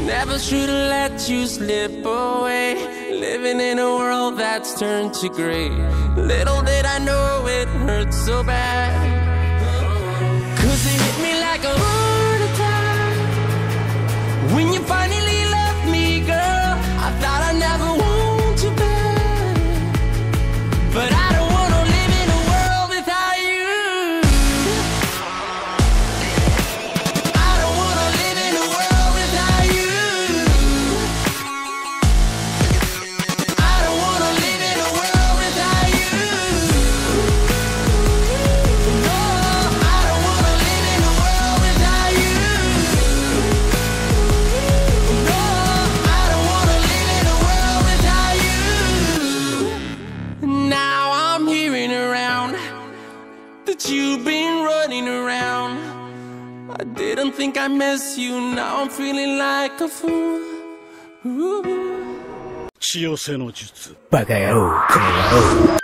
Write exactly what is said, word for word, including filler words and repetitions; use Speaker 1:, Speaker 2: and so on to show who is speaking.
Speaker 1: Never should've let you slip away, living in a world that's turned to gray. Little did I know it hurt so bad, 'cause it hit me like a heart attack. When you finally left me, girl, I thought I never want you back. But I don't wanna live in a world without you. I don't wanna live in a world without you. I don't wanna live in a world without you. No, I don't wanna live in a world without you. No, I don't wanna live in a world without you. Now I'm hearing around that you've been running around. I didn't think I miss you, now I'm feeling like a fool. Ooh.
Speaker 2: 血寄せの術。
Speaker 3: バカ野郎、この野郎。